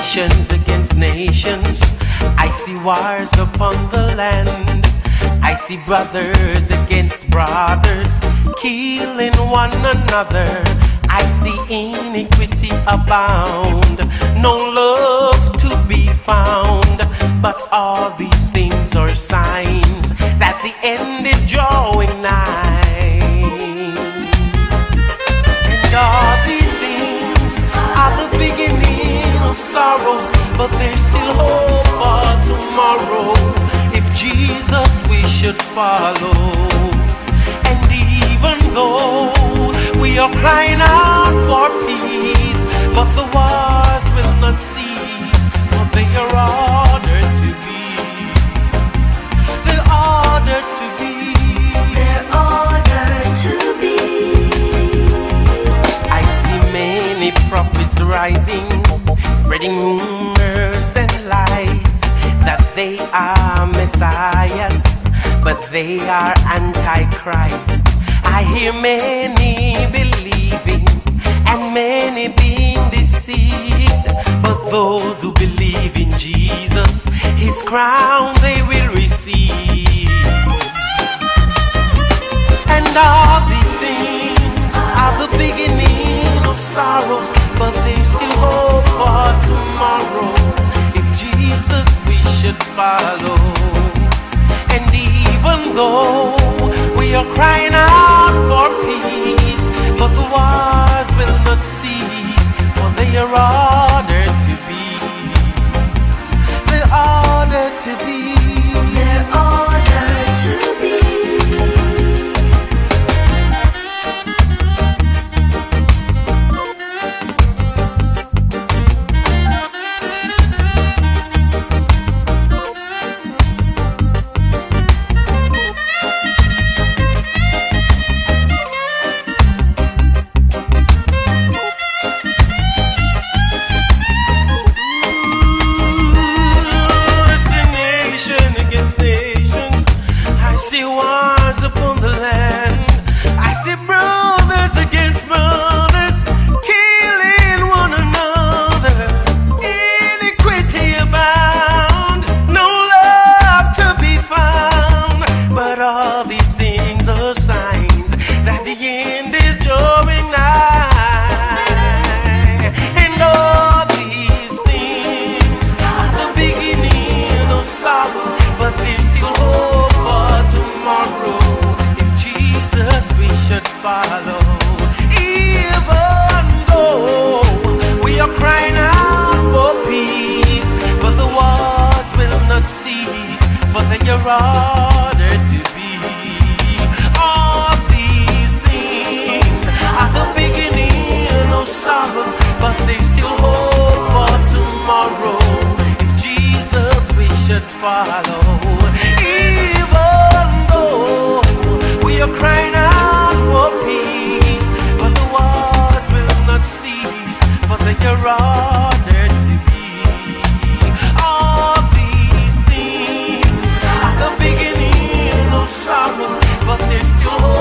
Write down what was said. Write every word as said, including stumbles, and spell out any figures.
nations against nations. I see wars upon the land. I see brothers against brothers, killing one another. I see iniquity abound, no love to be found. But all these things are signs that the end is drawing nigh. And all these things are the beginning of sorrows, but there's still hope for tomorrow if Jesus we should follow. And even though we are crying out for peace, but the wars will not cease, for they are ordered to be. They're ordered to be. They're ordered to be. I see many prophets rising, spreading rumors and lies that they are messiahs, but they are antichrist. I hear many believing and many being deceived, but those who believe in Jesus, His crown they will receive. And all these things are the beginning of sorrows, but there's still hope for tomorrow if Jesus we should follow. And even though we are crying out for peace, but the wars will not cease, for they are ordered to be. They're ordered to be. They're ordered to be. Ordered to be. All these things are the beginning of sorrows, but there's still hope for tomorrow if Jesus we should follow. Even though we are crying out for peace, but the wars will not cease, for they are ordered to be. All these things are the beginning of sorrows, but there's still hope